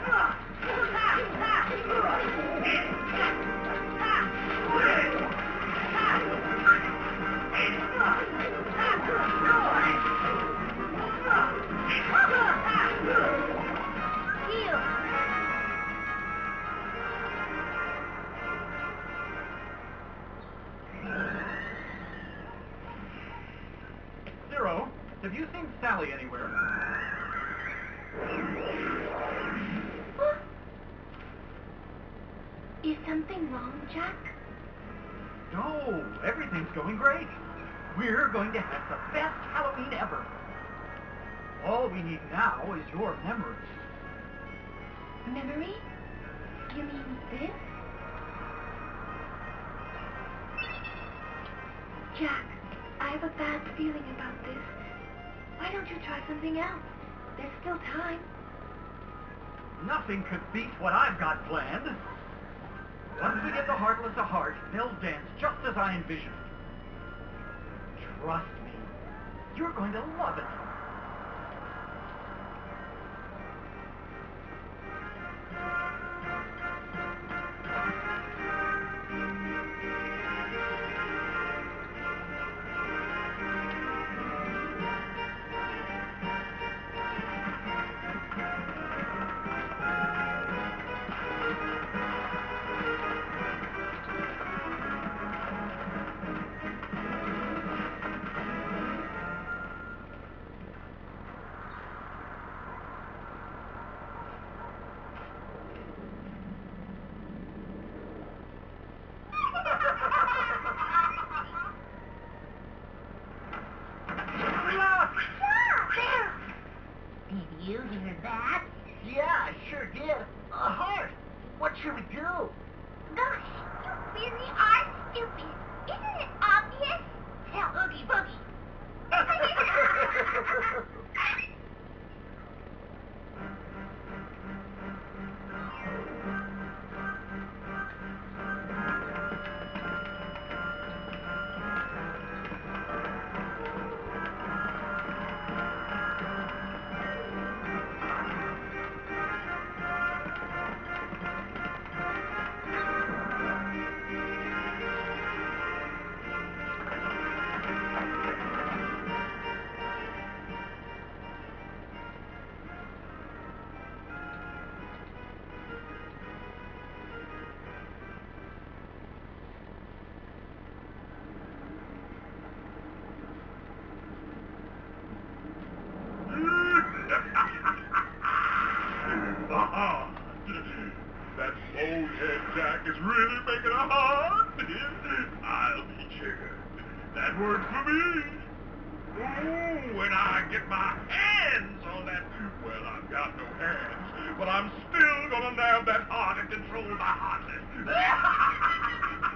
Zero, have you seen Sally anywhere? Is something wrong, Jack? No, everything's going great. We're going to have the best Halloween ever. All we need now is your memory. Memory? You mean this? Jack, I have a bad feeling about this. Why don't you try something else? There's still time. Nothing could beat what I've got planned. Once we get the Heartless a heart, they'll dance just as I envisioned. Trust me, you're going to love it. Did you hear that? Yeah, I sure did. A heart. What should we do? Gosh, you really are stupid. Isn't it obvious? Tell Oogie Boogie. That bonehead Jack is really making a heart. I'll be jiggered. That word for me. Ooh, when I get my hands on that, well, I've got no hands, but I'm still gonna nab that heart and control the heartless.